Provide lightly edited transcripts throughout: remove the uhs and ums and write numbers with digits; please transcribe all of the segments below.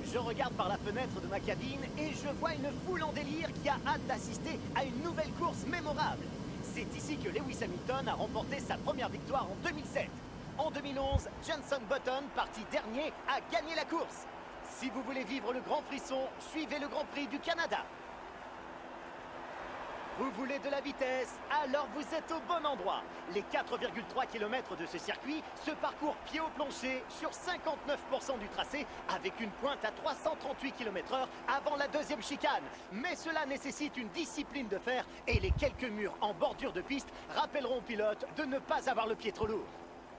Je regarde par la fenêtre de ma cabine et je vois une foule en délire qui a hâte d'assister à une nouvelle course mémorable. C'est ici que Lewis Hamilton a remporté sa première victoire en 2007. En 2011, Jenson Button, parti dernier, a gagné la course. Si vous voulez vivre le grand frisson, suivez le Grand Prix du Canada. Vous voulez de la vitesse? Alors vous êtes au bon endroit. Les 4,3 km de ce circuit se parcourent pied au plancher sur 59% du tracé avec une pointe à 338 km/h avant la deuxième chicane. Mais cela nécessite une discipline de fer et les quelques murs en bordure de piste rappelleront aux pilotes de ne pas avoir le pied trop lourd.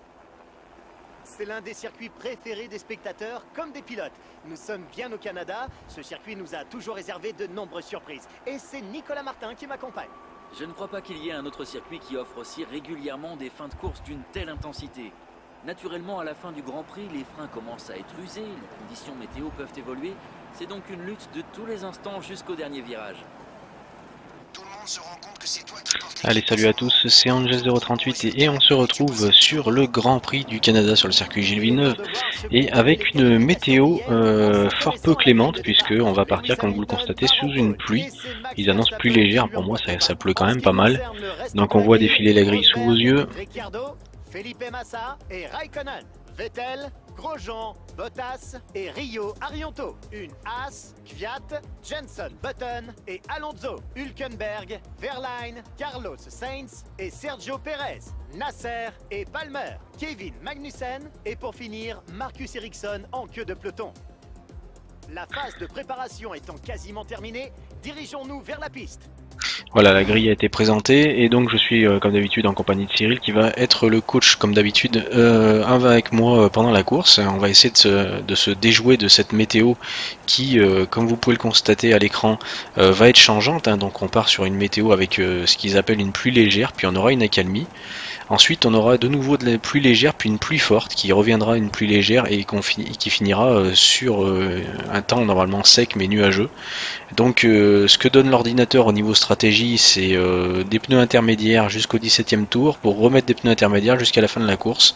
C'est l'un des circuits préférés des spectateurs comme des pilotes. Nous sommes bien au Canada, ce circuit nous a toujours réservé de nombreuses surprises. Et c'est Nicolas Martin qui m'accompagne. Je ne crois pas qu'il y ait un autre circuit qui offre aussi régulièrement des fins de course d'une telle intensité. Naturellement, à la fin du Grand Prix, les freins commencent à être usés, les conditions météo peuvent évoluer. C'est donc une lutte de tous les instants jusqu'au dernier virage. Tout le monde se rend compte que c'est toi qui portes. Allez, salut à tous, c'est Angel038 et on se retrouve sur le Grand Prix du Canada sur le circuit Gilles Villeneuve et avec une météo fort peu clémente puisque on va partir, comme vous le constatez, sous une pluie. Ils annoncent pluie légère, pour moi ça pleut quand même pas mal. Donc on voit défiler la grille sous vos yeux. Ricciardo, Felipe Massa et Raikkonen. Vettel, Grosjean, Bottas et Rio Arianto. Une Haas, Kvyat, Jenson Button et Alonso. Hülkenberg, Verlaine, Carlos Sainz et Sergio Perez. Nasser et Palmer. Kevin Magnussen et pour finir, Marcus Ericsson en queue de peloton. La phase de préparation étant quasiment terminée, dirigeons-nous vers la piste. Voilà, la grille a été présentée et donc je suis comme d'habitude en compagnie de Cyril qui va être le coach comme d'habitude avec moi pendant la course. On va essayer de se déjouer de cette météo qui, comme vous pouvez le constater à l'écran, va être changeante. Donc on part sur une météo avec ce qu'ils appellent une pluie légère, puis on aura une accalmie. Ensuite, on aura de nouveau de la pluie légère, puis une pluie forte qui reviendra une pluie légère et qui finira sur un temps normalement sec mais nuageux. Donc, ce que donne l'ordinateur au niveau stratégie, c'est des pneus intermédiaires jusqu'au 17e tour pour remettre des pneus intermédiaires jusqu'à la fin de la course.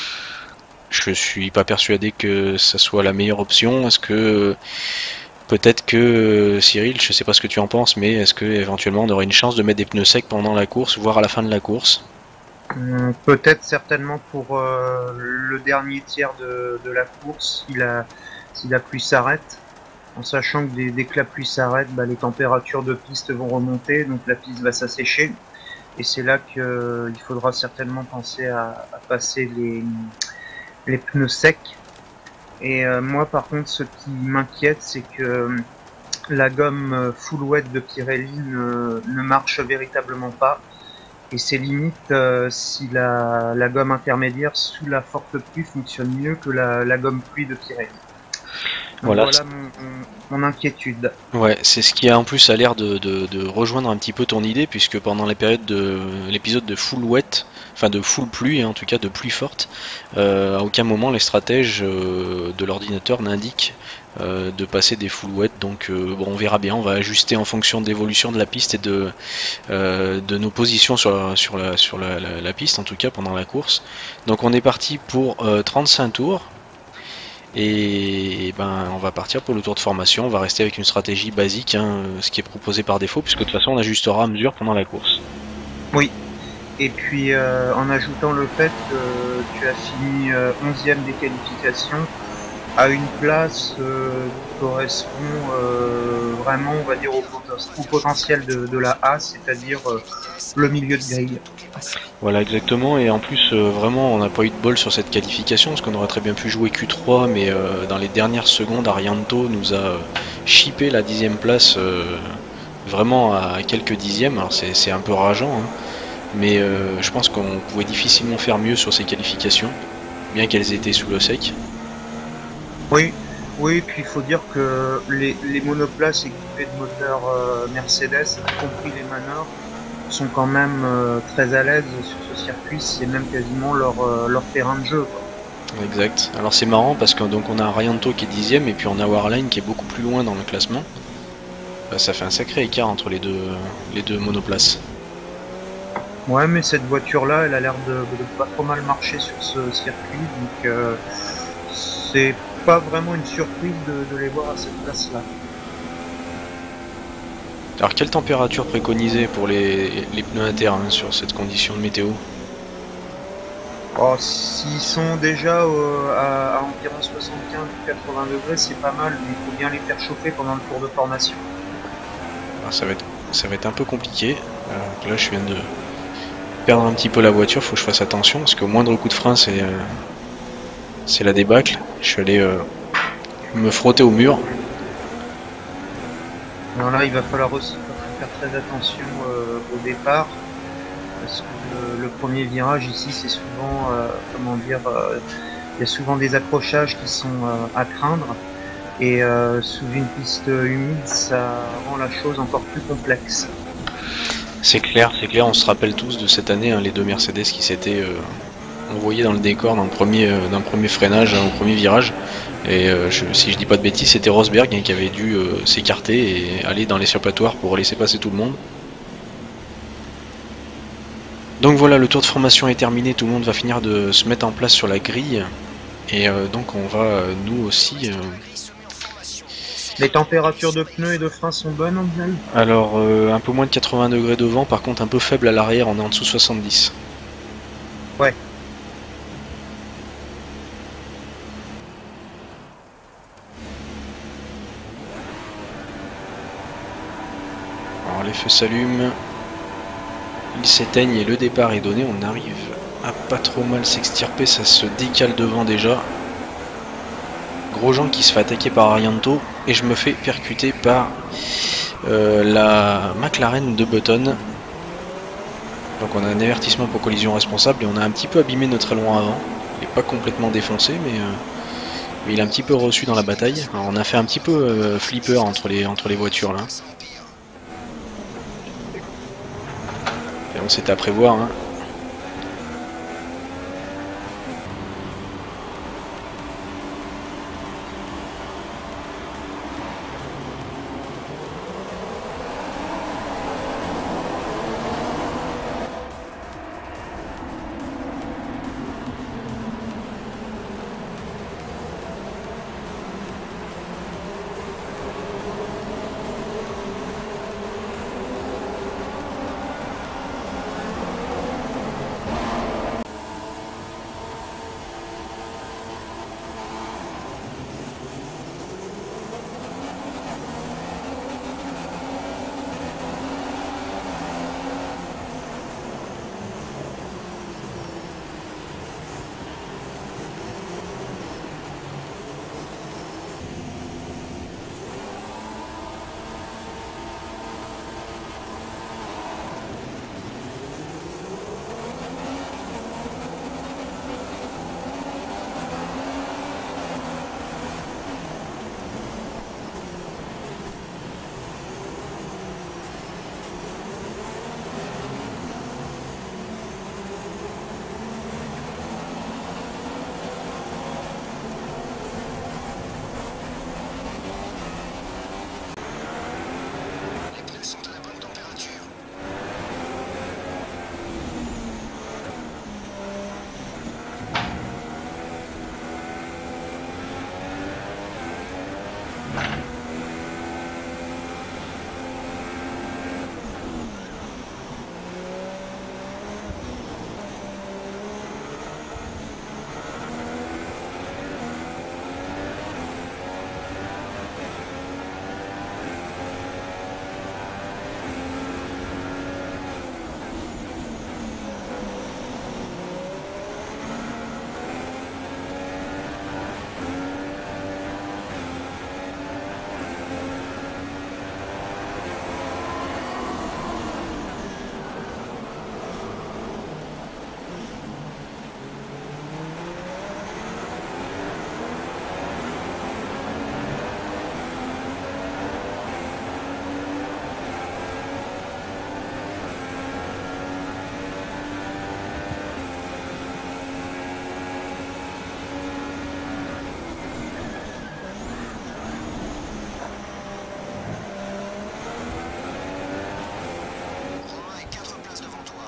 Je suis pas persuadé que ça soit la meilleure option. Est-ce que peut-être que Cyril, je sais pas ce que tu en penses, mais est-ce que éventuellement on aurait une chance de mettre des pneus secs pendant la course, voire à la fin de la course? Peut-être certainement pour le dernier tiers de la course, si la pluie s'arrête, en sachant que dès que la pluie s'arrête, les températures de piste vont remonter, donc la piste va s'assécher, et c'est là qu'il faudra certainement penser à passer les pneus secs. Et moi par contre, ce qui m'inquiète, c'est que la gomme full wet de Pirelli ne marche véritablement pas. Et c'est limite si la gomme intermédiaire sous la forte pluie fonctionne mieux que la gomme pluie de Pirelli. Voilà mon inquiétude. Ouais, c'est ce qui a en plus a l'air de rejoindre un petit peu ton idée, puisque pendant les périodes de l'épisode de full wet, enfin de full pluie, en tout cas de pluie forte, à aucun moment les stratèges de l'ordinateur n'indiquent de passer des full wet. Donc bon, on verra bien, on va ajuster en fonction de l'évolution de la piste et de nos positions sur la piste, en tout cas pendant la course. Donc on est parti pour 35 tours. Et on va partir pour le tour de formation, on va rester avec une stratégie basique, ce qui est proposé par défaut, puisque de toute façon on ajustera à mesure pendant la course. Oui, et puis en ajoutant le fait que tu as fini 11e des qualifications, à une place qui correspond vraiment, on va dire, au potentiel de la A, c'est-à-dire le milieu de grille. Voilà, exactement, et en plus vraiment on n'a pas eu de bol sur cette qualification parce qu'on aurait très bien pu jouer Q3, mais dans les dernières secondes Arianto nous a chippé la 10e place vraiment à quelques dixièmes. Alors c'est un peu rageant, mais je pense qu'on pouvait difficilement faire mieux sur ces qualifications, bien qu'elles étaient sous le sec. Oui, puis il faut dire que les monoplaces équipées de moteurs Mercedes, y compris les Manor, sont quand même très à l'aise sur ce circuit, c'est même quasiment leur terrain de jeu, quoi. Exact. Alors c'est marrant parce que donc on a Arianto qui est 10e et puis on a Warline qui est beaucoup plus loin dans le classement. Ça fait un sacré écart entre les deux monoplaces. Ouais, mais cette voiture là elle a l'air de pas trop mal marcher sur ce circuit, donc c'est pas vraiment une surprise de les voir à cette place-là. Alors quelle température préconisée pour les pneus internes sur cette condition de météo? Oh, s'ils sont déjà à environ 75 ou 80 degrés, c'est pas mal, mais il faut bien les faire chauffer pendant le tour de formation. Alors, ça va être un peu compliqué. Là je viens de perdre un petit peu la voiture, faut que je fasse attention parce qu'au moindre coup de frein c'est la débâcle. Je suis allé me frotter au mur. Alors là, il va falloir aussi faire très attention au départ, parce que le premier virage ici, c'est souvent, comment dire, il y a souvent des accrochages qui sont à craindre, et sous une piste humide, ça rend la chose encore plus complexe. C'est clair, on se rappelle tous de cette année, hein, les deux Mercedes qui s'étaient envoyés dans le décor d'un premier freinage, hein, au premier virage. Et si je dis pas de bêtises, c'était Rosberg, hein, qui avait dû s'écarter et aller dans l'échappatoire pour laisser passer tout le monde. Donc voilà, le tour de formation est terminé, tout le monde va finir de se mettre en place sur la grille. Et donc on va, nous aussi... Les températures de pneus et de frein sont bonnes en général? Alors, un peu moins de 80 degrés devant, par contre un peu faible à l'arrière, on est en dessous de 70. Ouais. Alors les feux s'allument, ils s'éteignent et le départ est donné, on arrive à pas trop mal s'extirper, ça se décale devant déjà. Grosjean qui se fait attaquer par Arianto et je me fais percuter par la McLaren de Button. Donc on a un avertissement pour collision responsable et on a un petit peu abîmé notre aileron avant. Il n'est pas complètement défoncé mais il est un petit peu reçu dans la bataille. Alors on a fait un petit peu flipper entre les voitures là. Et on s'était à prévoir, hein.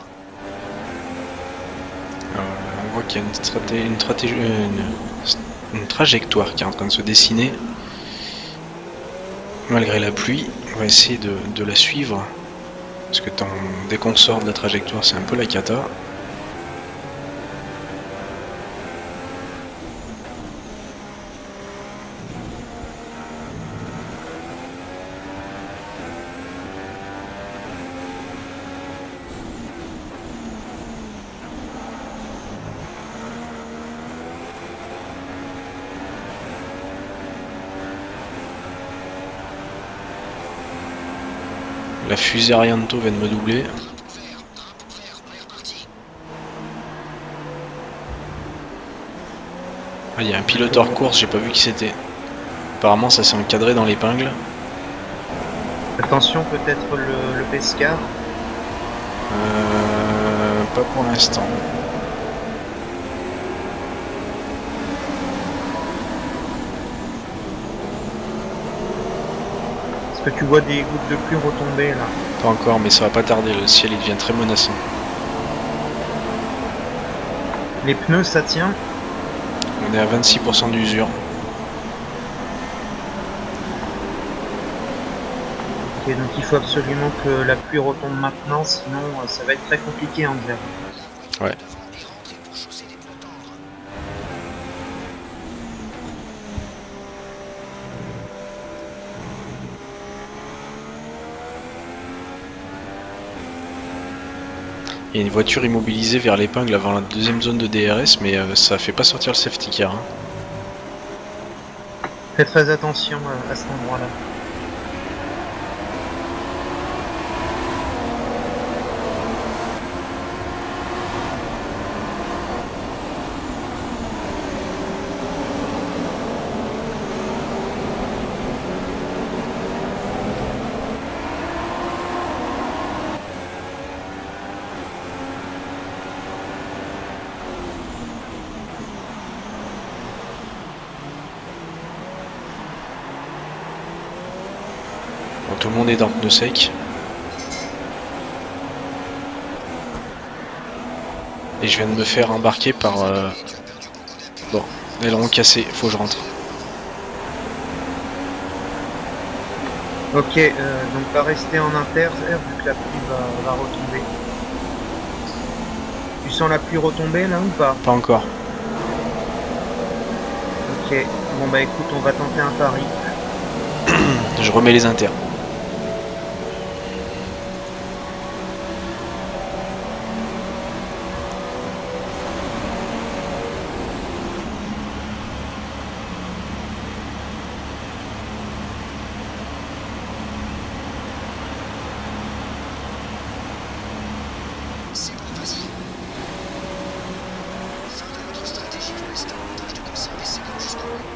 On voit qu'il y a une une trajectoire qui est en train de se dessiner. Malgré la pluie, on va essayer de la suivre. Parce que dès qu'on sort de la trajectoire, c'est un peu la cata. La fusée Arianto vient de me doubler. Ah, il y a un pilote hors course, j'ai pas vu qui c'était. Apparemment ça s'est encadré dans l'épingle. Attention, peut-être le Pescar. Pas pour l'instant. Est-ce que tu vois des gouttes de pluie retomber là? Pas encore, mais ça va pas tarder, le ciel il devient très menaçant. Les pneus, ça tient? On est à 26% d'usure. Ok, donc il faut absolument que la pluie retombe maintenant, sinon ça va être très compliqué en direct. Ouais. Il y a une voiture immobilisée vers l'épingle avant la deuxième zone de DRS, mais ça fait pas sortir le safety car. Hein. Fais très attention à cet endroit-là. Bon, tout le monde est dans le pneu sec. Et je viens de me faire embarquer par... Bon, aileron cassé, faut que je rentre. Ok, donc va rester en inter, vu que la pluie va retomber. Tu sens la pluie retomber là ou pas? Pas encore. Ok, bon bah écoute, on va tenter un pari. Je remets les inters. C'est bon, vas-y. Fin de notre stratégie pour l'instant. Tâche de conserver ses gants jusqu'au bout.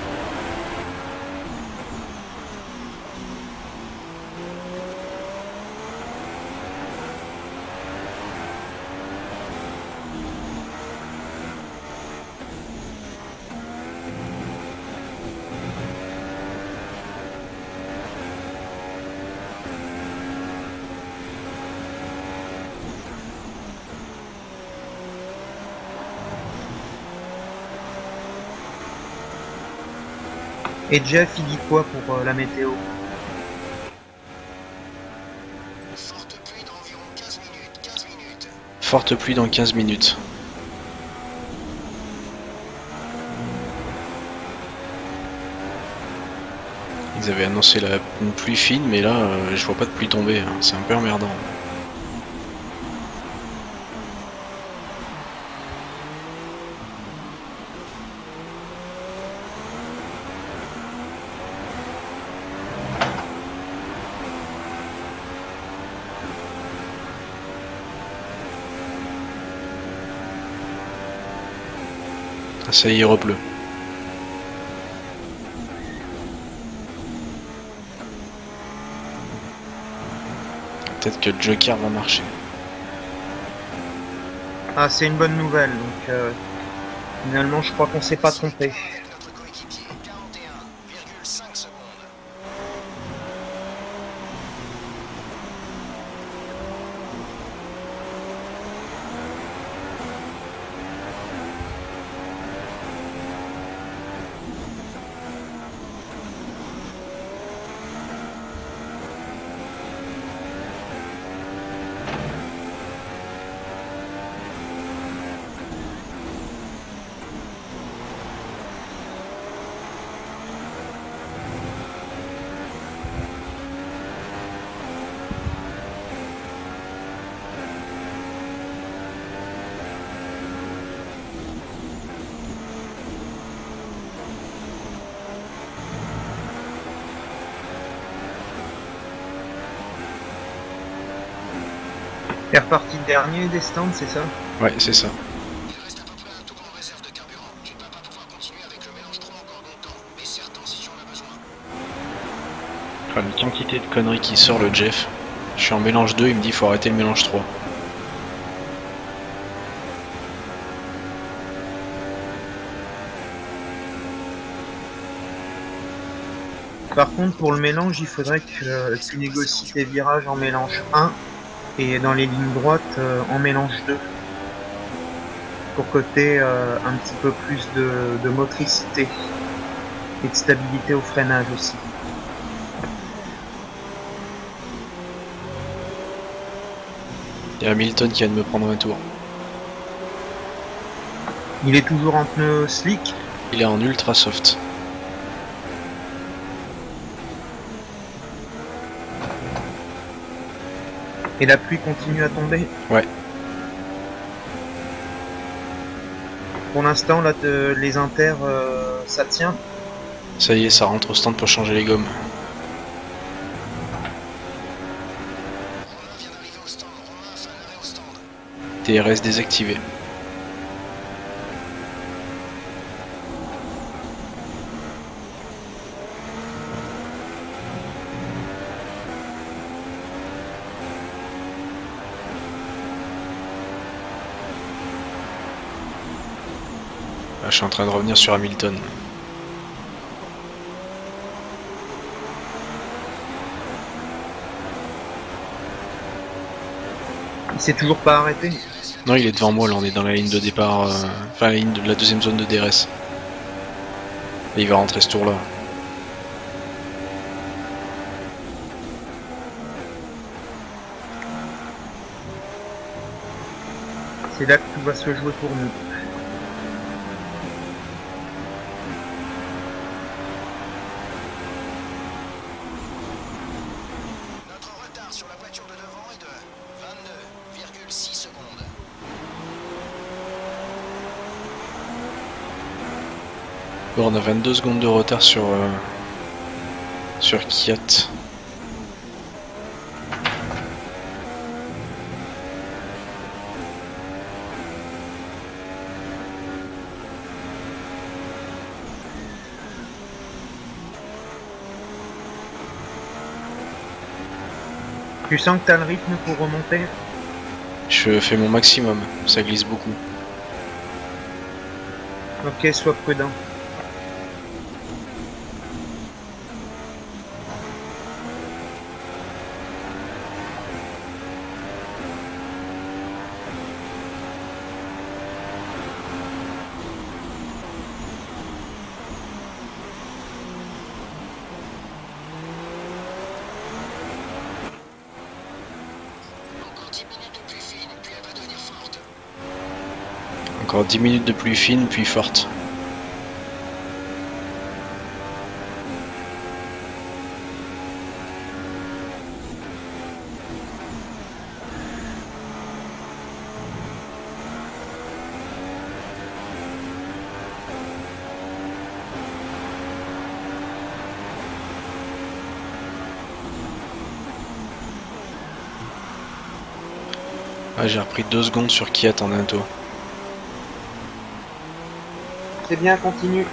Et Jeff, il dit quoi pour la météo? Forte pluie d'environ 15 minutes. 15 minutes. Forte pluie dans 15 minutes. Ils avaient annoncé une pluie fine, mais là, je vois pas de pluie tomber. Hein. C'est un peu emmerdant. Ah, ça y est, il repleut. Peut-être que le Joker va marcher. Ah, c'est une bonne nouvelle, donc finalement je crois qu'on s'est pas trompé. Avec notre coéquipier 41,5 secondes. T'es reparti dernier des stands, c'est ça? Ouais, c'est ça. Il reste à peu près un tour en réserve de carburant. Tu ne vas pas pouvoir continuer avec le mélange 3 encore longtemps, mais c'est certain si tu en as besoin. Enfin, la quantité de conneries qui sort le Jeff. Je suis en mélange 2, il me dit faut arrêter le mélange 3. Par contre, pour le mélange, il faudrait que tu négocies tes virages en mélange 1 et dans les lignes droites en mélange 2. Pour que tu aies un petit peu plus de motricité et de stabilité au freinage aussi. Il y a Hamilton qui vient de me prendre un tour. Il est toujours en pneu slick. Il est en ultra soft. Et la pluie continue à tomber. Ouais. Pour l'instant, là, les inters, ça tient. Ça y est, ça rentre au stand pour changer les gommes. Romain vient d'arriver au stand. Romain fait un arrêt au stand. TRS désactivé. Là, je suis en train de revenir sur Hamilton. Il s'est toujours pas arrêté. Non, il est devant moi, là, on est dans la ligne de départ, enfin la ligne de la deuxième zone de DRS. Et il va rentrer ce tour-là. C'est là que tout va se jouer pour nous. Notre retard sur la voiture de devant est de 22,6 secondes. Bon, on a 22 secondes de retard sur Kiat. Tu sens que t'as le rythme pour remonter? Je fais mon maximum, ça glisse beaucoup. Ok, sois prudent. Encore 10 minutes de plus fine, puis elle va devenir forte. Encore 10 minutes de pluie fine, puis forte. Ah, j'ai repris 2 secondes sur Kiat en un tour. C'est bien, continue.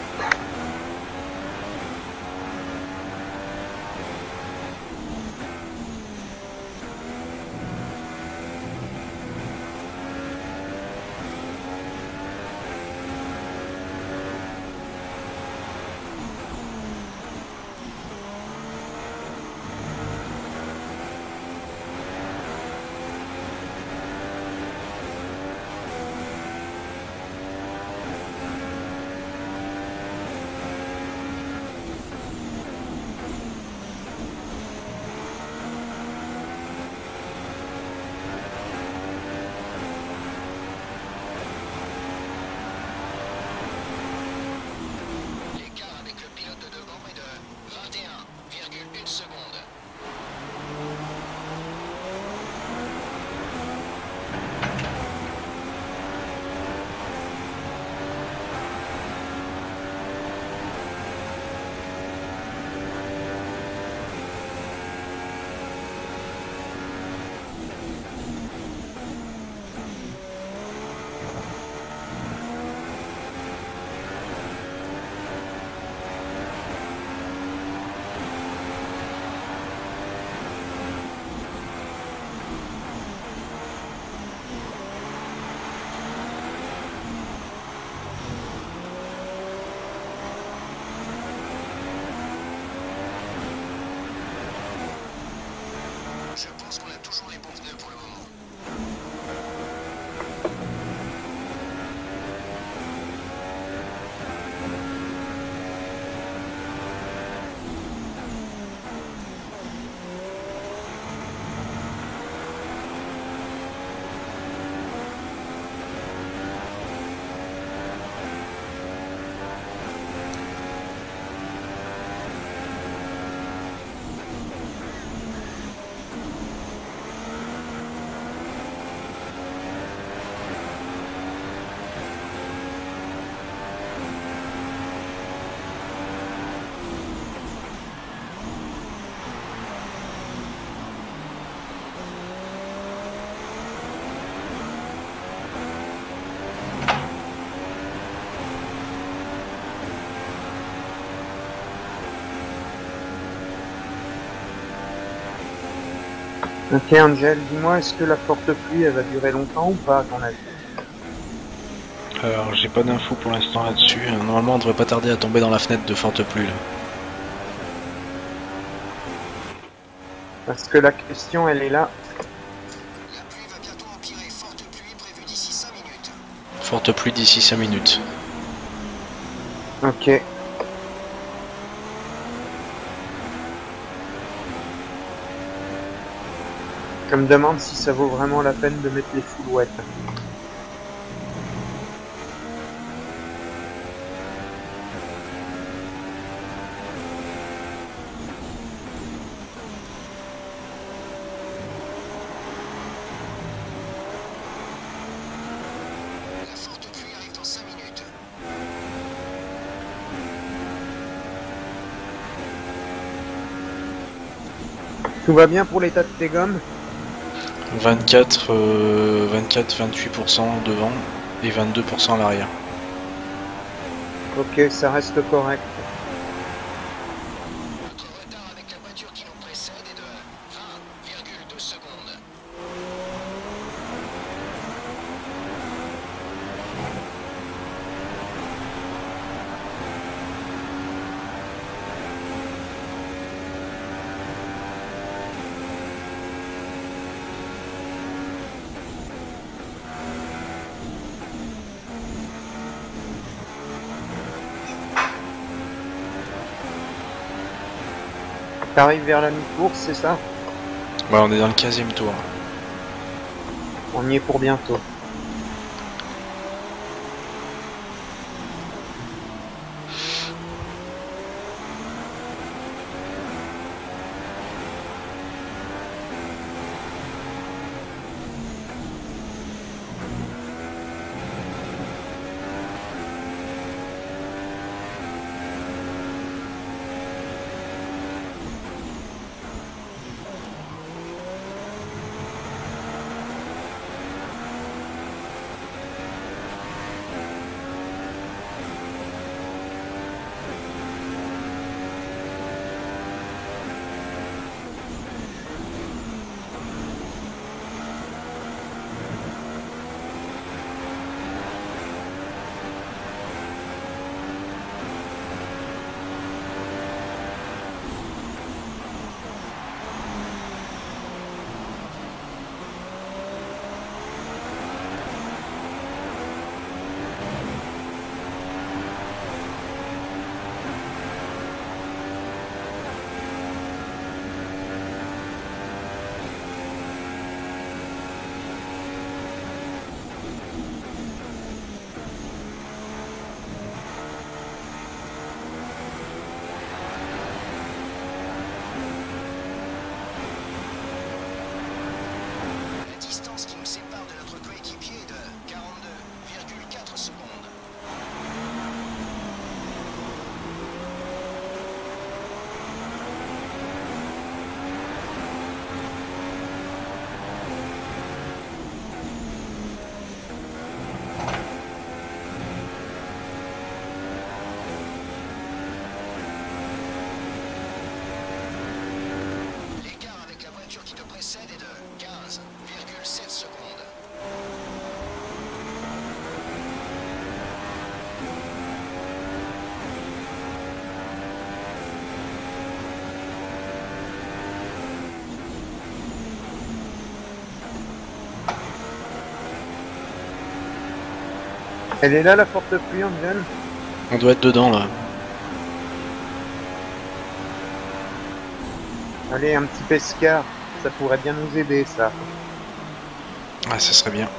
Ok Angel, dis-moi, est-ce que la forte pluie elle va durer longtemps ou pas à ton avis? Alors j'ai pas d'infos pour l'instant là-dessus. Normalement on devrait pas tarder à tomber dans la fenêtre de forte pluie là. Parce que la question elle est là. La pluie va bientôt empirer. Forte pluie prévue d'ici 5 minutes. Forte pluie d'ici 5 minutes. Ok. Je me demande si ça vaut vraiment la peine de mettre les foulouettes. La forte pluie arrive dans 5 minutes. Tout va bien pour l'état de tes gommes? 28% devant et 22% à l'arrière. Ok, ça reste correct. Notre retard avec la voiture qui nous précède est de 20,2 secondes. T'arrives vers la mi-course, c'est ça? Ouais, on est dans le 15e tour. On y est pour bientôt. La distance qui nous sépare de notre coéquipier est de 42,4 secondes. L'écart avec la voiture qui te précède est de 15,7 secondes. Elle est là la forte pluie, Angel? On doit être dedans là. Allez, un petit pescar, ça pourrait bien nous aider ça. Ah, ça serait bien.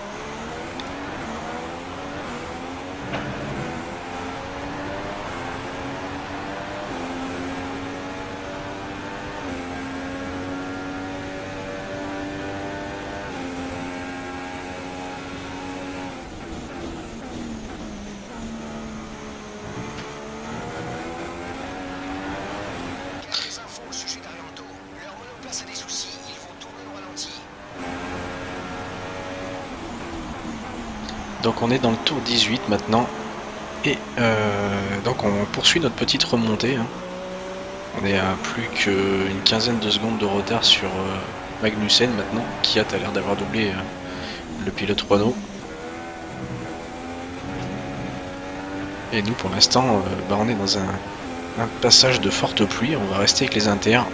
Quelques infos au sujet d'Arianto. Leur monoplace a des soucis, ils vont tourner au ralenti. Donc on est dans le tour 18 maintenant. Et donc on poursuit notre petite remontée. Hein. On est à plus qu'une quinzaine de secondes de retard sur Magnussen maintenant. Kiat a l'air d'avoir doublé le pilote Renault. Et nous pour l'instant on est dans un passage de forte pluie, on va rester avec les inters.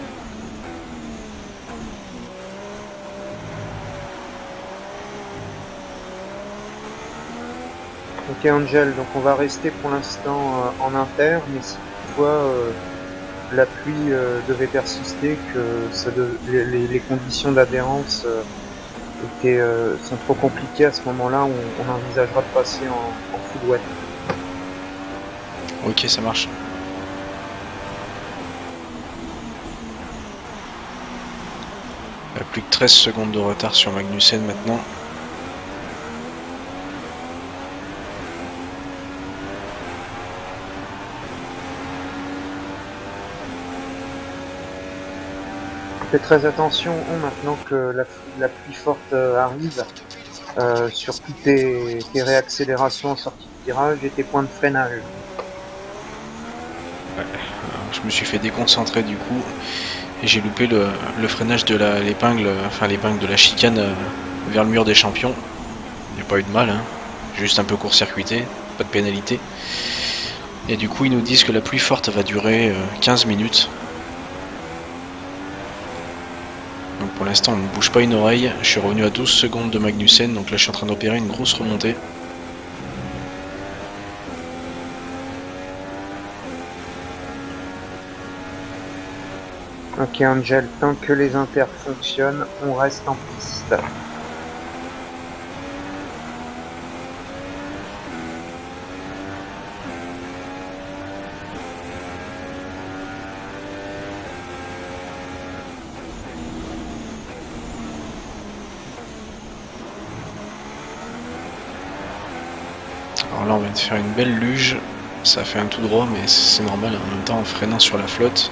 Ok Angel, donc on va rester pour l'instant en inter, mais si toutefois la pluie devait persister, que les conditions d'adhérence sont trop compliquées à ce moment-là, on envisagera de passer en full wet. Ok, ça marche. Il n'y a plus que 13 secondes de retard sur Magnussen maintenant. Faites très attention maintenant que la pluie forte arrive sur toutes tes réaccélérations en sortie de virage et tes points de freinage. Ouais. Je me suis fait déconcentrer du coup et j'ai loupé le freinage de l'épingle de la chicane vers le mur des champions. Il n'y a pas eu de mal, hein. Juste un peu court-circuité, pas de pénalité. Et du coup ils nous disent que la pluie forte va durer 15 minutes. Donc pour l'instant on ne bouge pas une oreille, je suis revenu à 12 secondes de Magnussen, donc là je suis en train d'opérer une grosse remontée. Ok Angel, tant que les inters fonctionnent, on reste en piste. Alors là on vient de faire une belle luge, ça fait un tout droit mais c'est normal en même temps en freinant sur la flotte.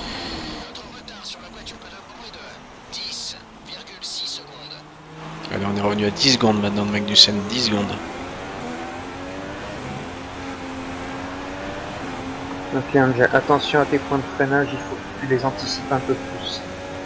Allez, on est revenu à 10 secondes maintenant de Magnussen, 10 secondes. Ok Angel, attention à tes points de freinage, il faut que tu les anticipes un peu plus.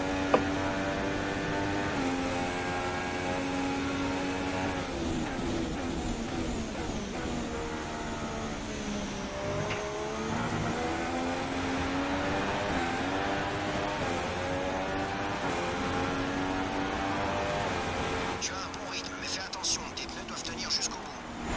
Tu as un bon rythme, mais fais attention, tes pneus doivent tenir jusqu'au bout.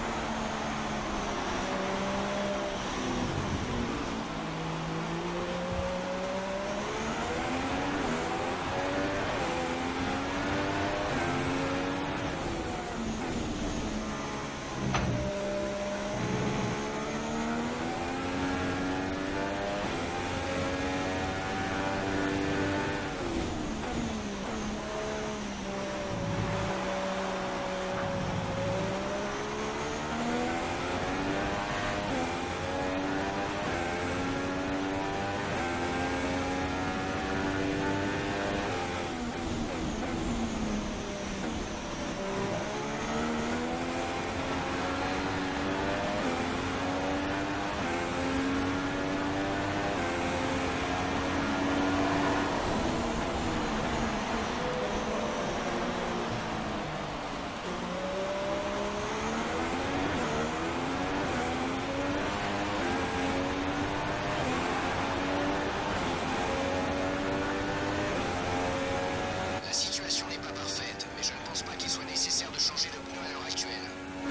La situation n'est pas parfaite, mais je ne pense pas qu'il soit nécessaire de changer de pneu à l'heure actuelle.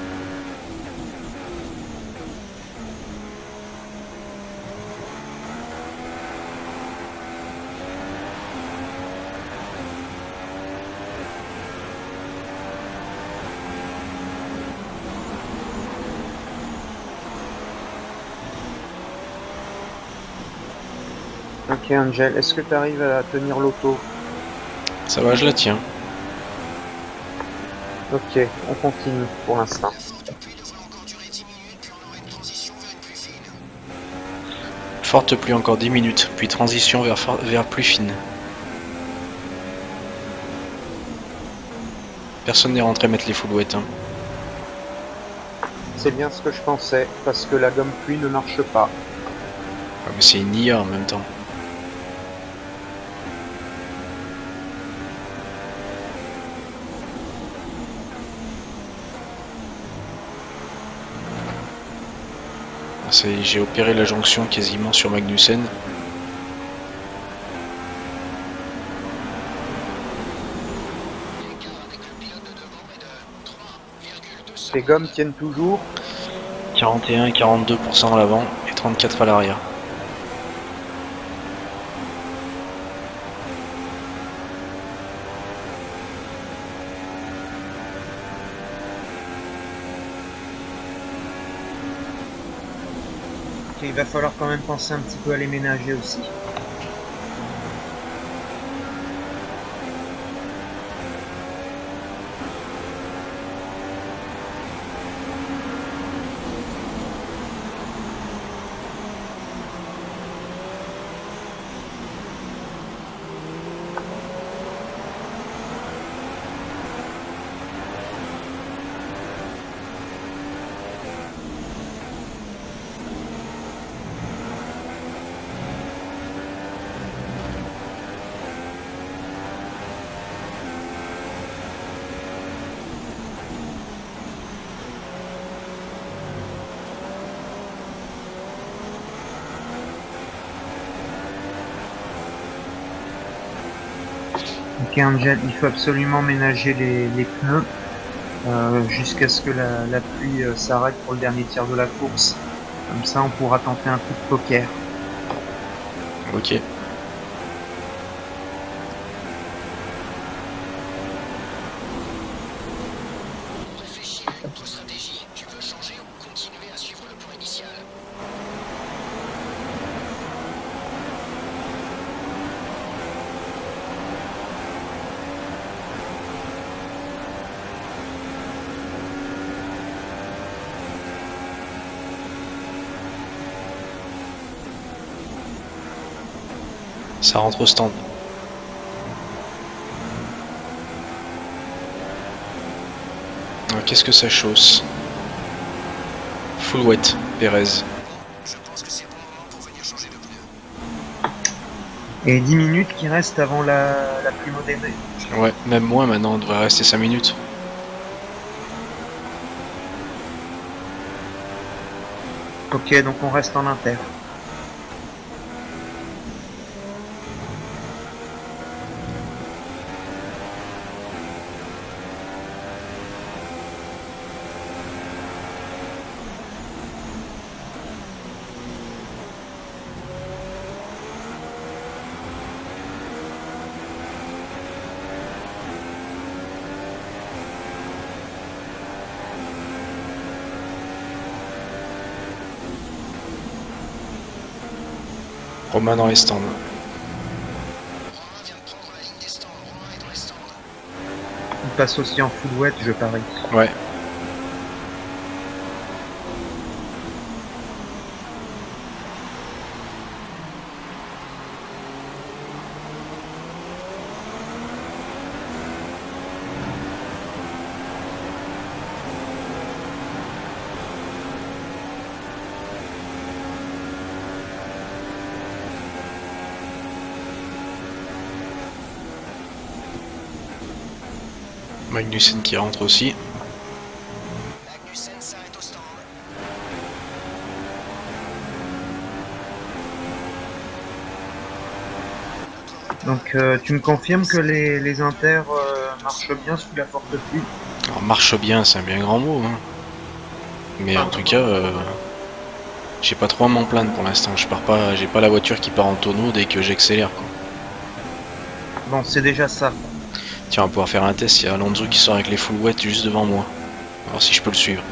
Ok Angel, est-ce que tu arrives à tenir l'auto? Ça va, je la tiens. Ok, on continue pour l'instant. La pluie devrait encore durer 10 minutes, puis on aura une transition vers une pluie fine. Forte pluie encore 10 minutes, puis transition vers pluie fine. Personne n'est rentré mettre les foulouettes. Hein. C'est bien ce que je pensais, parce que la gomme pluie ne marche pas. Ah, mais c'est une IA en même temps. J'ai opéré la jonction quasiment sur Magnussen. Les gommes tiennent toujours. 41 et 42% à l'avant et 34 à l'arrière. Et il va falloir quand même penser un petit peu à les ménager aussi. Ok Angel, il faut absolument ménager les pneus jusqu'à ce que la pluie s'arrête pour le dernier tir de la course. Comme ça on pourra tenter un coup de poker. Ok. Réfléchis à une autre stratégie. Tu veux changer ou continuer à suivre le plan initial? Ça rentre au stand. Qu'est-ce que ça chausse? Full wet, Pérez. Je pense que c'est le bon moment pour venir changer de pneu. Et 10 minutes qui restent avant la pluie modérée. Ouais, même moins maintenant, on devrait rester 5 minutes. Ok, donc on reste en inter. Romain dans les stands. Romain vient de prendre la ligne des stands. Romain est dans les stands. Il passe aussi en full wet, je parie. Ouais. Magnussen qui rentre aussi. Magnussen s'arrête au stand. Donc tu me confirmes que les inters marchent bien sous la forte pluie? Alors marche bien, c'est un bien grand mot. Hein. Mais en tout cas, j'ai pas trop à m'en plaindre pour l'instant. Je pars pas, j'ai pas la voiture qui part en tonneau dès que j'accélère. Bon, c'est déjà ça. Tiens, on va pouvoir faire un test. Il y a Alonso qui sort avec les full wet juste devant moi. Alors si je peux le suivre.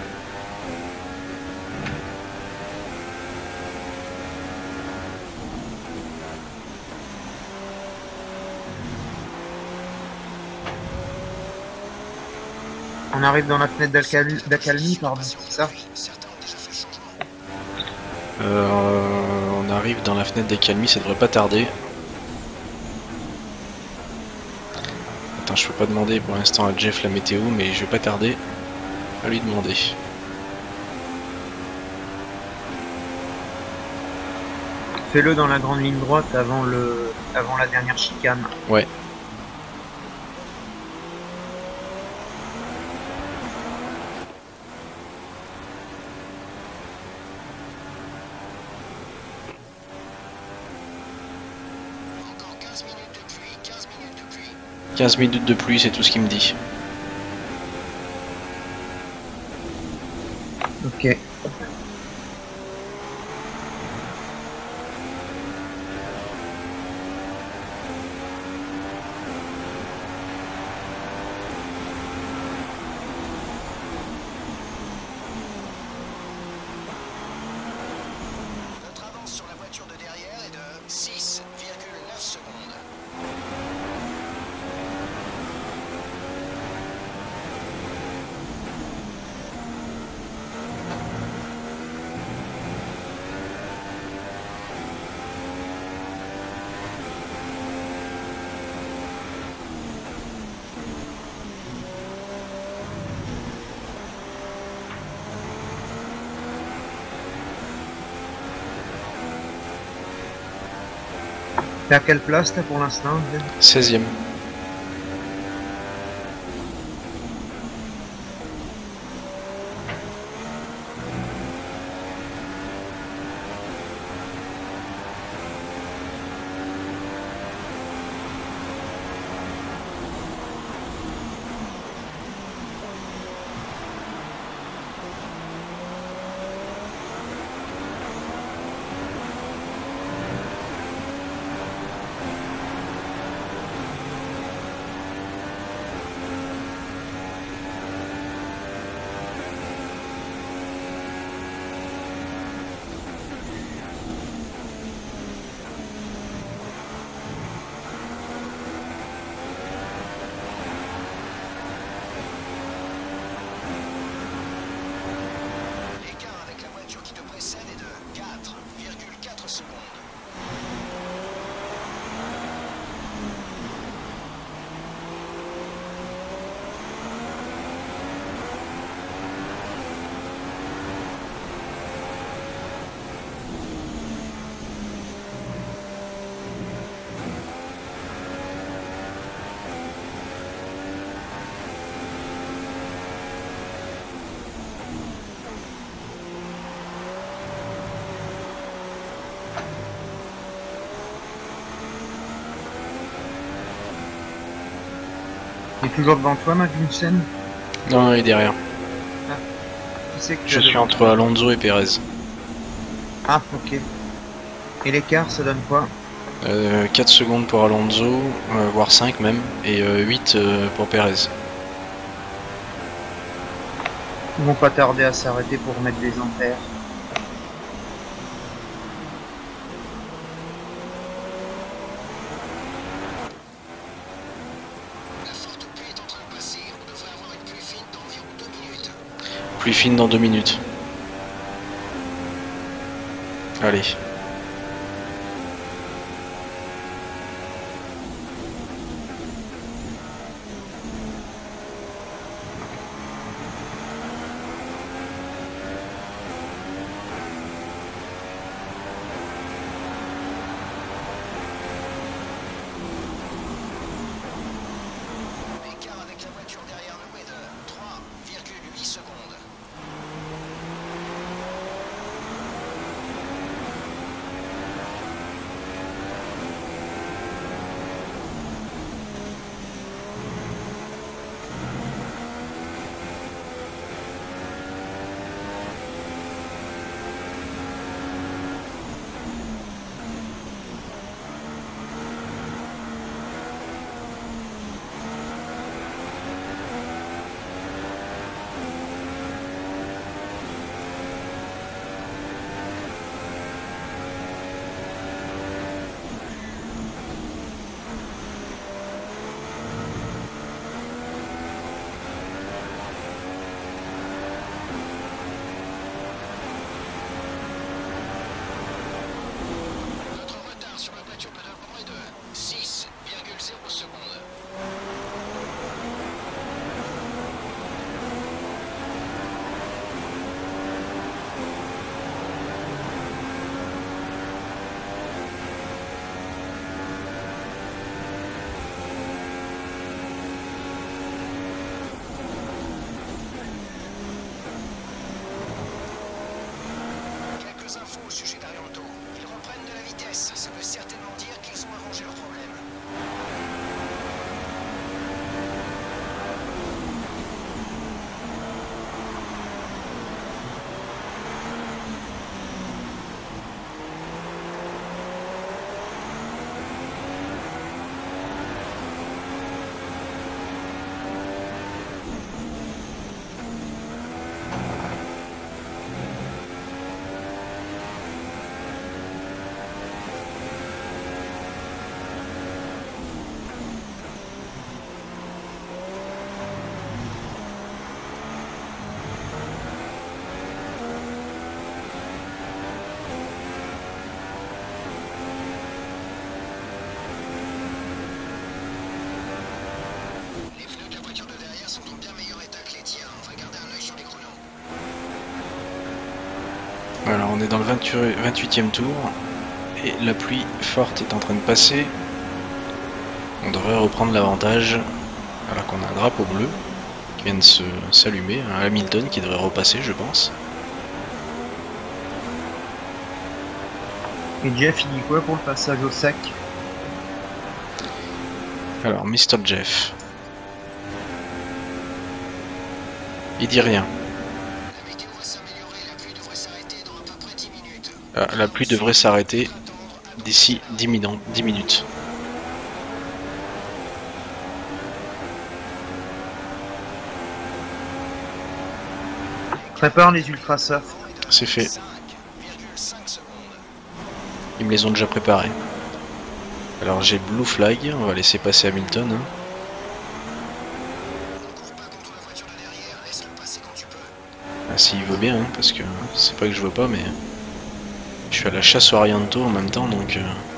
On arrive dans la fenêtre d'accalmie, pardon, c'est ça? Certains ont déjà fait le changement. On arrive dans la fenêtre d'accalmie, ça devrait pas tarder. Attends, je peux pas demander pour l'instant à Jeff la météo, mais je vais pas tarder à lui demander. Fais-le dans la grande ligne droite avant la dernière chicane. Ouais. 15 minutes de pluie, c'est tout ce qu'il me dit. Ok. Notre avance sur la voiture de derrière est de 6,9 secondes. T'es à quelle place t'as pour l'instant? 16e. L'écart avec la voiture qui te précède est de 4,4 secondes. Il est toujours devant toi, Magnussen? Non, il est derrière. Qui c'est que Je t'as suis devant? entre Alonso et Perez. Ah, ok. Et l'écart, ça donne quoi? 4 secondes pour Alonso, voire 5 même, et 8 pour Perez. Ils vont pas tarder à s'arrêter pour mettre des ampères. La forte pluie est en train de passer. On devrait avoir une pluie fine d'environ 2 minutes. Pluie fine dans 2 minutes. Allez. L'écart avec la voiture derrière nous est de 3,8 secondes. Notre retard sur la voiture de devant est de 6,0 secondes. Quelques infos au sujet d'Arianto. Ils reprennent de la vitesse. Ça veut certainement dire qu'ils ont arrangé leur problème. Voilà, on est dans le 28e tour et la pluie forte est en train de passer. On devrait reprendre l'avantage alors qu'on a un drapeau bleu qui vient de s'allumer, un Hamilton qui devrait repasser je pense. Et Jeff, il dit quoi pour le passage au sec? Alors, Mr. Jeff. Il dit rien. La météo va s'améliorer, la pluie devrait s'arrêter dans à peu près 10 minutes. Ah, la pluie devrait s'arrêter d'ici 10 minutes. Prépare les ultra soft. C'est fait. 5,5 secondes. Ils me les ont déjà préparés. Alors j'ai Blue Flag, on va laisser passer Hamilton. Hein. Cours pas contre la voiture de derrière, laisse-le passer quand tu peux. Ah, s'il veut bien, hein, parce que c'est pas que je veux pas, mais je suis à la chasse au Arianto en même temps, donc...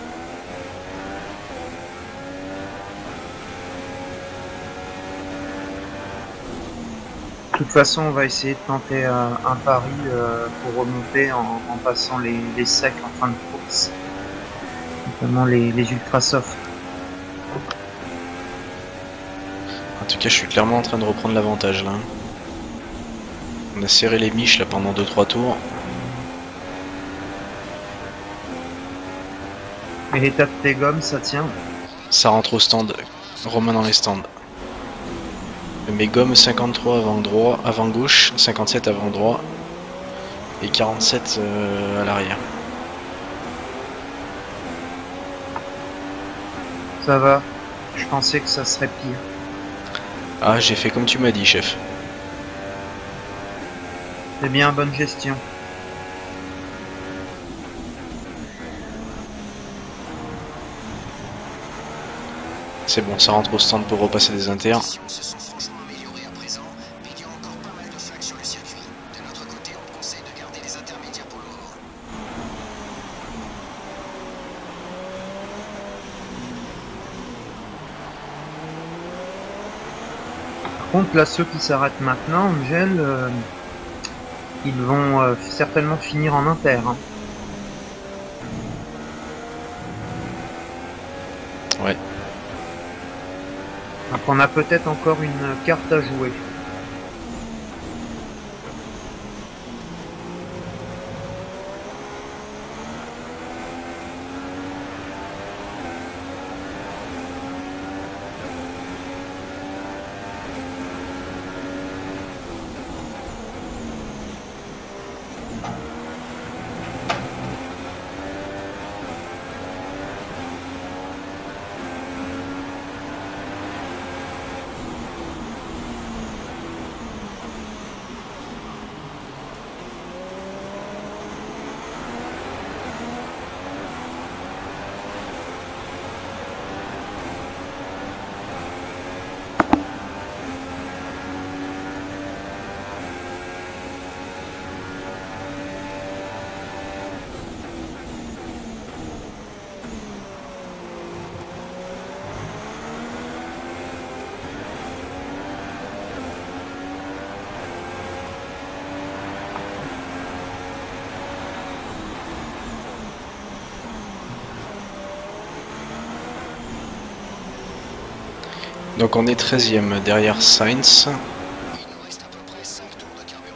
De toute façon, on va essayer de tenter un pari pour remonter en passant les secs en fin de course. Notamment les ultra soft. En tout cas, je suis clairement en train de reprendre l'avantage là. On a serré les miches là pendant 2-3 tours. Et l'état de tes gommes, ça tient. Ça rentre au stand. Romain dans les stands. Mes gommes 53 avant droit, avant gauche, 57 avant droit et 47 à l'arrière. Ça va. Je pensais que ça serait pire. Ah, j'ai fait comme tu m'as dit, chef. C'est bien, bonne gestion. C'est bon, ça rentre au stand pour repasser des inters. Les conditions se sont franchement améliorées à présent, mais il y a encore pas mal de flaques sur le circuit. De notre côté, on te conseille de garder les intermédiaires pour le moment. Par contre, là, ceux qui s'arrêtent maintenant, Angel, ils vont certainement finir en inter. Hein. Ouais. Donc on a peut-être encore une carte à jouer. Donc on est 13e derrière Sainz. Il nous reste à peu près 5 tours de carburant.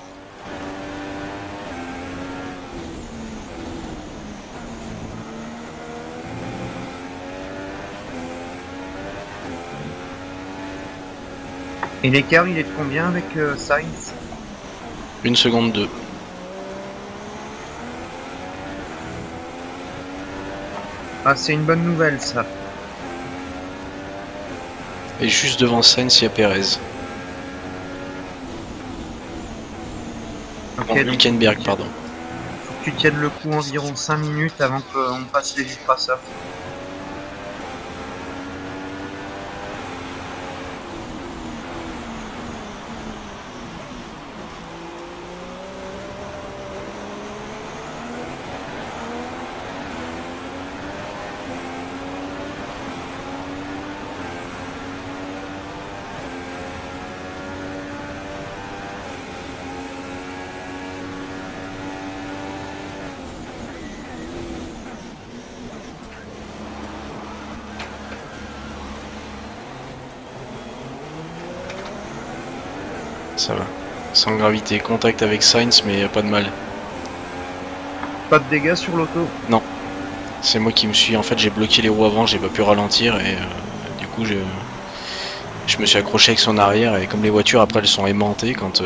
Et l'écart, il est de combien avec Sainz? 1 seconde 2. Ah, c'est une bonne nouvelle, ça. Et juste devant Sainz, il y a Perez. Ok, Bon, donc, Hülkenberg, pardon. faut que tu tiennes le coup environ 5 minutes avant qu'on passe les ultra soft. Ça va. Sans gravité. Contact avec Sainz, mais pas de mal. Pas de dégâts sur l'auto. C'est moi qui me suis... En fait, j'ai bloqué les roues avant, j'ai pas pu ralentir et du coup, je me suis accroché avec son arrière et comme les voitures après elles sont aimantées quand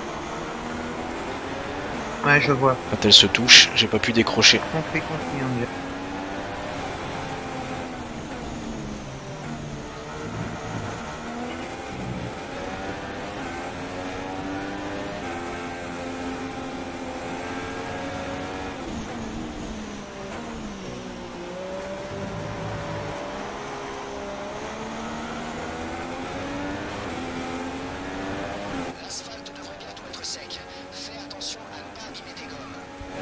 Ouais, je vois. elles se touchent, j'ai pas pu décrocher. Compris, Angel. L'asphalte devrait bientôt être sec. Fais attention à ne pas abîmer tes gommes.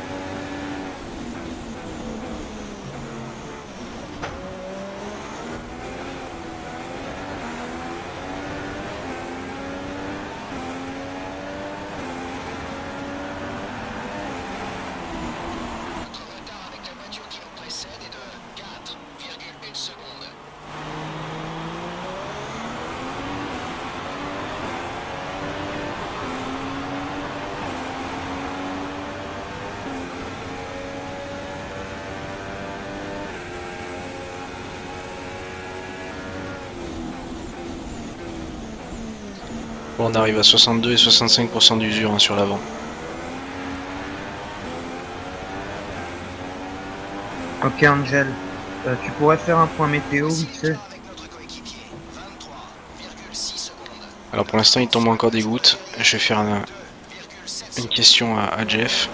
Notre retard avec la voiture qui nous précède est de 4,1 secondes. Bon, on arrive à 62 et 65% d'usure hein, sur l'avant. Ok, Angel. Tu pourrais faire un point météo vite fait? Avec notre coéquipier, 23,6 secondes. Alors pour l'instant il tombe encore des gouttes. Je vais faire une question à Jeff.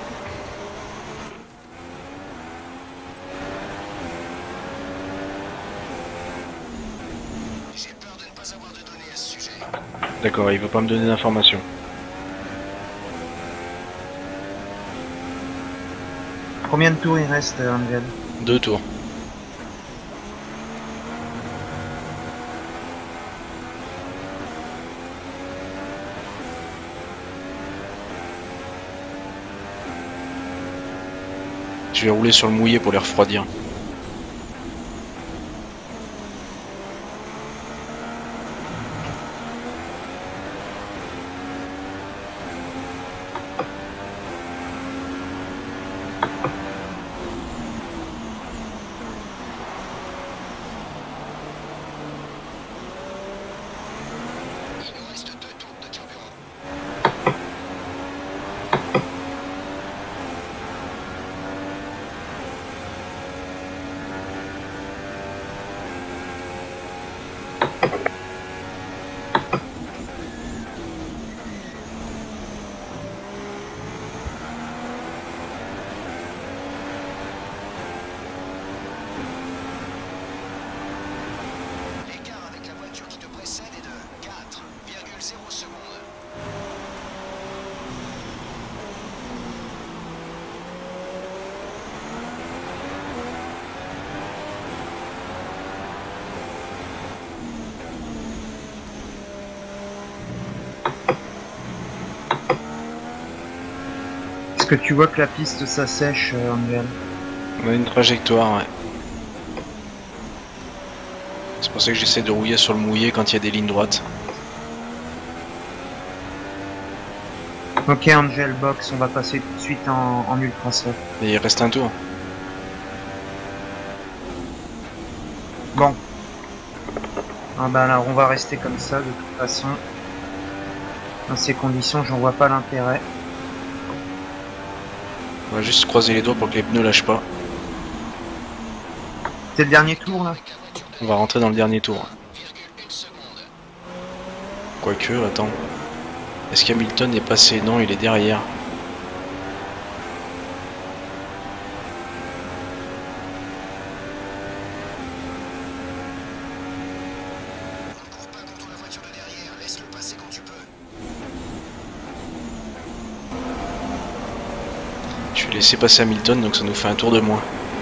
J'ai peur de ne pas avoir de données à ce sujet. D'accord, il veut pas me donner d'informations. Combien de tours il reste, Angel? 2 tours. Je vais rouler sur le mouillé pour les refroidir. Il nous reste 2 tours de carburant. L'écart avec la voiture qui te précède est de 4,0 secondes. Est-ce que tu vois que la piste s'assèche, Angel? On a une trajectoire, ouais. C'est pour ça que j'essaie de rouiller sur le mouillé quand il y a des lignes droites. Ok, Angel, box, on va passer tout de suite en ultra soft. Et il reste un tour. Bon. Ah bah alors on va rester comme ça de toute façon. Dans ces conditions, j'en vois pas l'intérêt. On va juste croiser les doigts pour que les pneus lâchent pas. C'est le dernier tour là? On va rentrer dans le dernier tour. 1,1 seconde. Quoique, attends. Est-ce qu'Hamilton est passé? Non, il est derrière. Ne cours pas contre la voiture de derrière, laisse-le passer quand tu peux. Je vais laisser passer Hamilton, donc ça nous fait un tour de moins.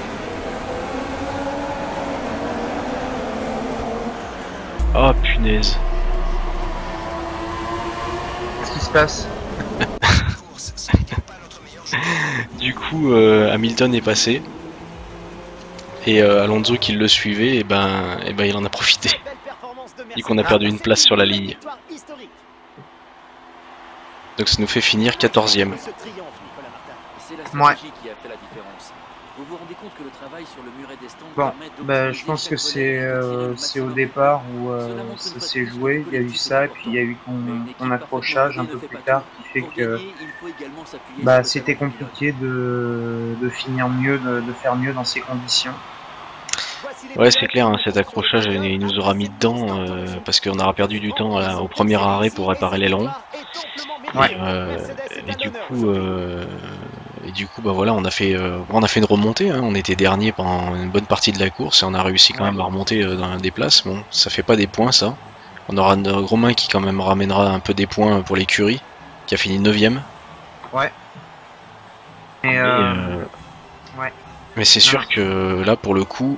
Oh punaise. Qu'est-ce qui se passe? Course, ça n'était pas notre meilleur joueur. Du coup, Hamilton est passé. Et Alonso qui le suivait, et ben il en a profité. Belle performance de Et qu'on a perdu une place sur la ligne. Victoire historique. Donc ça nous fait finir 14e. Ce triomphe, Nicolas Martin. C'est la Ouais. stratégie qui a fait la différence. Vous vous rendez compte que le travail sur le muret des stands Bon, permet bah, je pense que c'est au départ où ça s'est joué, il y a eu ça, et puis il y a eu ton accrochage un peu plus tard qui fait que bah, c'était compliqué de finir mieux, de faire mieux dans ces conditions. Ouais, c'est clair, hein, cet accrochage il nous aura mis dedans parce qu'on aura perdu du temps au premier arrêt pour réparer l'aileron. Ouais. Et du coup, bah voilà, on a fait une remontée. Hein, on était dernier pendant une bonne partie de la course et on a réussi quand même à remonter dans des places. Bon, ça fait pas des points, ça. On aura Romain qui quand même ramènera un peu des points pour l'écurie, qui a fini 9ème. Ouais. Et ouais. Mais c'est sûr que là, pour le coup,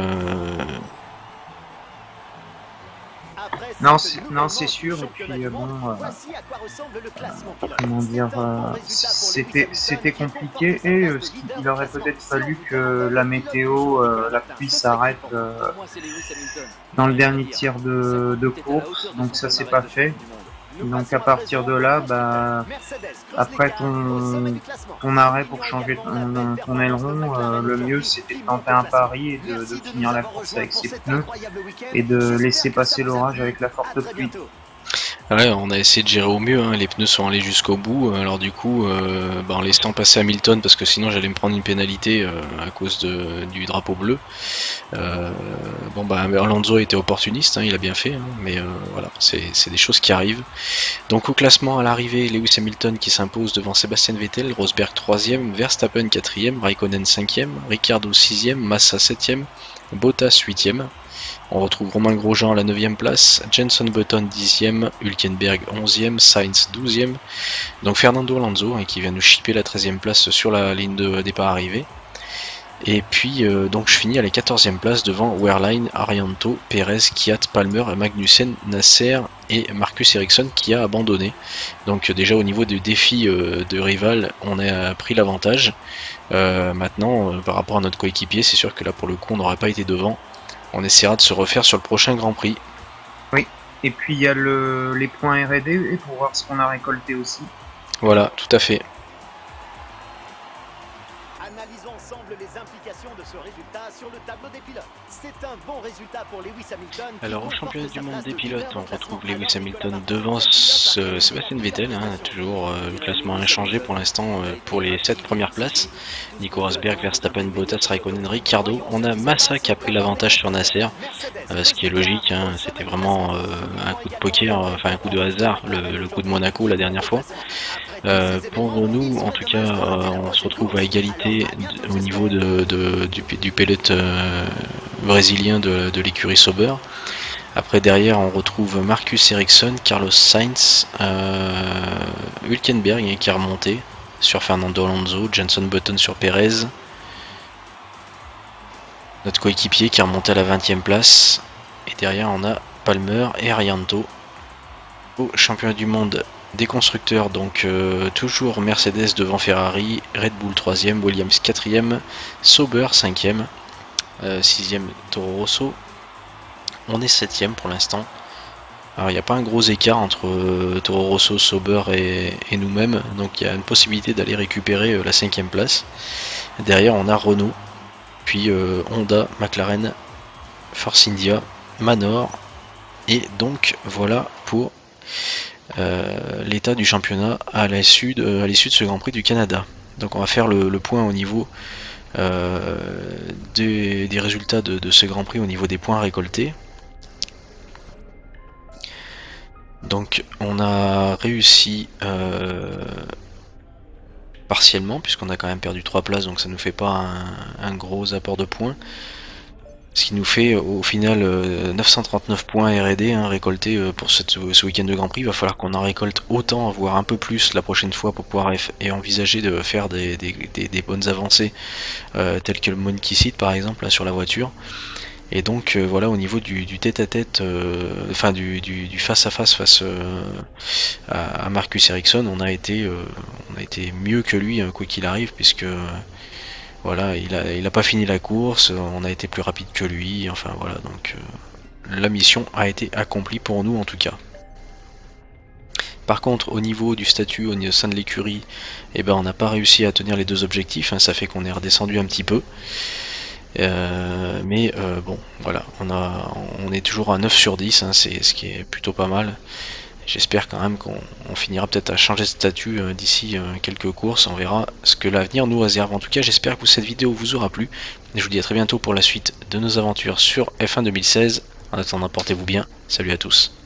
non, c'est sûr. Et puis bon, comment dire, c'était compliqué. Et il aurait peut-être fallu que la météo, la pluie s'arrête dans le dernier tiers de course. Donc ça, c'est pas fait. Donc à partir de là, bah, après ton arrêt pour changer ton aileron, le mieux c'était de tenter un pari et de finir la course avec ses pneus et de laisser passer l'orage avec la forte pluie. ouais, on a essayé de gérer au mieux, hein. Les pneus sont allés jusqu'au bout, alors du coup, en laissant passer Hamilton, parce que sinon j'allais me prendre une pénalité à cause du drapeau bleu. Bon bah Alonso était opportuniste, hein, il a bien fait, hein, mais voilà, c'est des choses qui arrivent. Donc au classement à l'arrivée, Lewis Hamilton qui s'impose devant Sébastien Vettel, Rosberg 3ème, Verstappen 4ème, Raikkonen 5ème, Ricciardo 6ème, Massa 7ème, Bottas 8ème. On retrouve Romain Grosjean à la 9ème place, Jenson Button 10ème, Hülkenberg 11ème, Sainz 12ème. Donc Fernando Alonso hein, qui vient nous chipper la 13ème place sur la ligne de départ arrivée. Et puis donc je finis à la 14ème place devant Wehrlein, Arianto, Perez, Kvyat, Palmer, Magnussen, Nasser et Marcus Ericsson qui a abandonné. Donc déjà au niveau du défi de rival, on a pris l'avantage. Maintenant par rapport à notre coéquipier, c'est sûr que là pour le coup on n'aurait pas été devant. On essaiera de se refaire sur le prochain Grand Prix. Oui, et puis il y a les points R&D pour voir ce qu'on a récolté aussi. Voilà, tout à fait. Analysons ensemble les implications de ce résultat sur le tableau des pilotes. C'est un bon résultat pour Lewis Hamilton. Alors au championnat du monde des pilotes, on retrouve Lewis Hamilton devant Sébastien Vettel, hein, toujours le classement inchangé pour l'instant pour les 7 premières places. Nico Rosberg, Verstappen, Bottas, Raikkonen, Ricciardo. On a Massa qui a pris l'avantage sur Nasser, ce qui est logique, hein, c'était vraiment un coup de poker, enfin un coup de hasard, le coup de Monaco la dernière fois. Pour nous, en tout cas, on se retrouve à égalité au niveau du pilote brésilien de l'écurie Sauber. Après, derrière, on retrouve Marcus Ericsson, Carlos Sainz, Hülkenberg qui est remonté sur Fernando Alonso, Jenson Button sur Perez. Notre coéquipier qui est remonté à la 20e place. Et derrière, on a Palmer et Arianto. Au championnat du monde des constructeurs, donc toujours Mercedes devant Ferrari, Red Bull 3ème, Williams 4ème, Sauber 5ème, 6ème Toro Rosso. On est 7ème pour l'instant. Alors il n'y a pas un gros écart entre Toro Rosso, Sauber et nous-mêmes, donc il y a une possibilité d'aller récupérer la 5ème place. Derrière on a Renault, puis Honda, McLaren, Force India, Manor, et donc voilà pour l'état du championnat à l'issue de ce Grand Prix du Canada. Donc on va faire le point au niveau des résultats de ce Grand Prix au niveau des points récoltés. Donc on a réussi partiellement puisqu'on a quand même perdu 3 places, donc ça nous fait pas un gros apport de points. Ce qui nous fait au final 939 points R&D hein, récoltés pour ce week-end de Grand Prix. Il va falloir qu'on en récolte autant, voire un peu plus la prochaine fois pour pouvoir envisager de faire des bonnes avancées telles que le Monkey Seat par exemple là, sur la voiture. Et donc voilà, au niveau du tête-à-tête, enfin du face-à-face à Marcus Ericsson, on a été mieux que lui quoi qu'il arrive, puisque voilà, il a pas fini la course, on a été plus rapide que lui, enfin voilà, donc la mission a été accomplie pour nous en tout cas. Par contre, au niveau du statut, au sein de l'écurie, eh ben, on n'a pas réussi à tenir les 2 objectifs, hein, ça fait qu'on est redescendu un petit peu. Bon, voilà, on est toujours à 9 sur 10, hein, c'est ce qui est plutôt pas mal. J'espère quand même qu'on finira peut-être à changer de statut d'ici quelques courses, on verra ce que l'avenir nous réserve. En tout cas, j'espère que cette vidéo vous aura plu. Je vous dis à très bientôt pour la suite de nos aventures sur F1 2016. En attendant, portez-vous bien. Salut à tous.